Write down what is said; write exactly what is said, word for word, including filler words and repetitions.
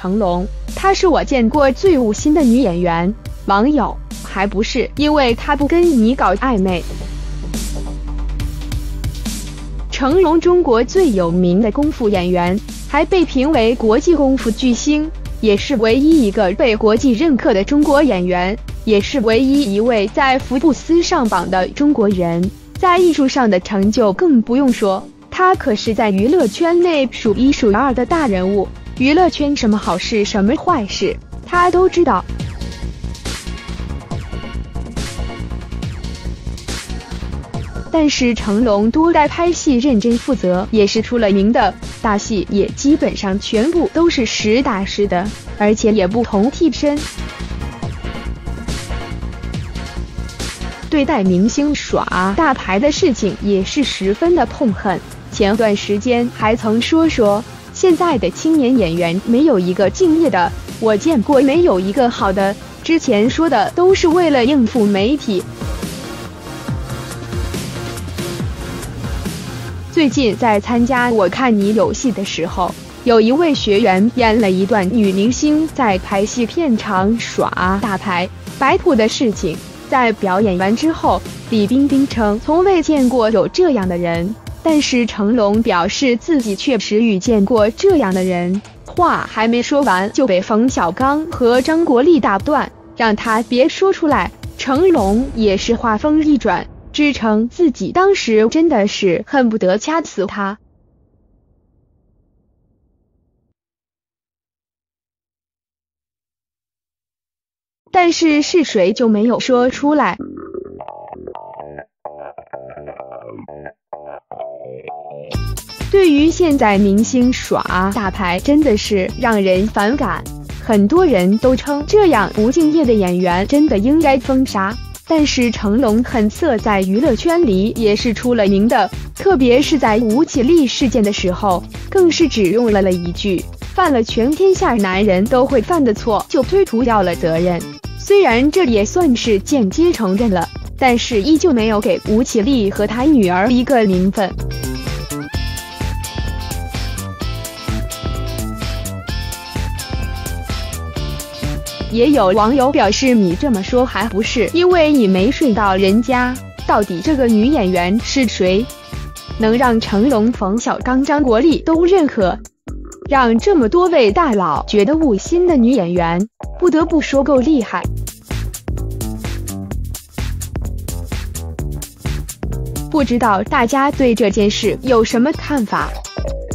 成龙，她是我见过最无心的女演员。网友：还不是因为她不跟你搞暧昧。成龙，中国最有名的功夫演员，还被评为国际功夫巨星，也是唯一一个被国际认可的中国演员，也是唯一一位在福布斯上榜的中国人。在艺术上的成就更不用说，他可是在娱乐圈内数一数二的大人物，娱乐圈什么好事什么坏事，他都知道。但是成龙多在拍戏认真负责，也是出了名的，大戏也基本上全部都是实打实的，而且也不同替身。对待明星耍大牌的事情也是十分的痛恨，前段时间还曾说说现在的青年演员没有一个敬业的，我见过没有一个好的，之前说的都是为了应付媒体。最近在参加我看你有戏的时候，有一位学员演了一段女明星在拍戏片场耍大牌摆谱的事情。在表演完之后，李冰冰称从未见过有这样的人，但是成龙表示自己确实遇见过这样的人。话还没说完就被冯小刚和张国立打断，让他别说出来。成龙也是话锋一转，支撑自己当时真的是恨不得掐死他。但是是谁就没有说出来。对于现在明星耍大牌真的是让人反感，很多人都称这样不敬业的演员真的应该封杀。但是成龙狠色在娱乐圈里也是出了名的，特别是在吴绮莉事件的时候，更是只用了了一句犯了全天下男人都会犯的错，就推脱掉了责任。虽然这也算是间接承认了，但是依旧没有给吴绮莉和她女儿一个名分。也有网友表示，你这么说还不是因为你没睡到人家？到底这个女演员是谁？能让成龙、冯小刚、张国立都认可，让这么多位大佬觉得无心的女演员，不得不说够厉害。不知道大家对这件事有什么看法？